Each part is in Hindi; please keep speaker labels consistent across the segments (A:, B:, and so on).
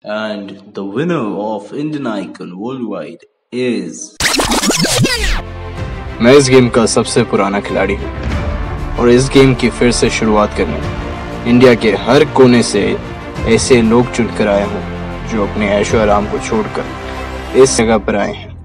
A: And the winner of Indian Icon Worldwide is...
B: मैं इस गेम का सबसे पुराना खिलाड़ी हूँ और इस गेम की फिर से शुरुआत करने इंडिया के हर कोने से ऐसे लोग चुनकर आया हूँ जो अपने ऐशो आराम को छोड़कर इस जगह पर आए हैं।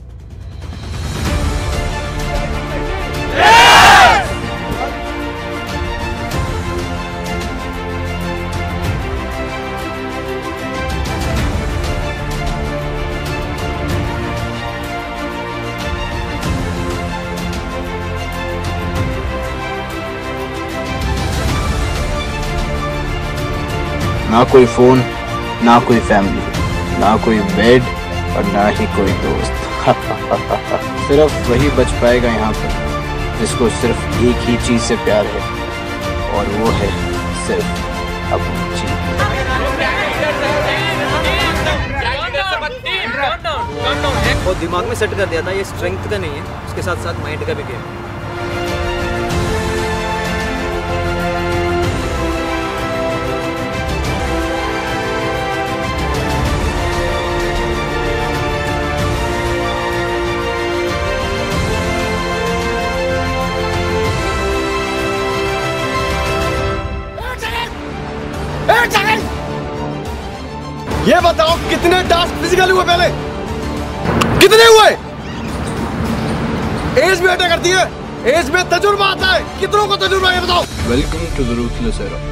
B: ना कोई फोन, ना कोई फैमिली, ना कोई बेड और ना ही कोई दोस्त। सिर्फ वही बच पाएगा यहाँ पर जिसको सिर्फ एक ही चीज से प्यार है और वो है सिर्फ अपनी चीज।
C: और दिमाग में सेट कर दिया था ये स्ट्रेंथ का नहीं है, उसके साथ साथ माइंड का भी गेम।
D: ये बताओ कितने टास्क फिजिकल हुए पहले? कितने हुए? एज भी अटैक करती है, एज में तजुर्बा आता है, कितनों को तजुर्बा है बताओ?
B: Welcome to the ruthless era.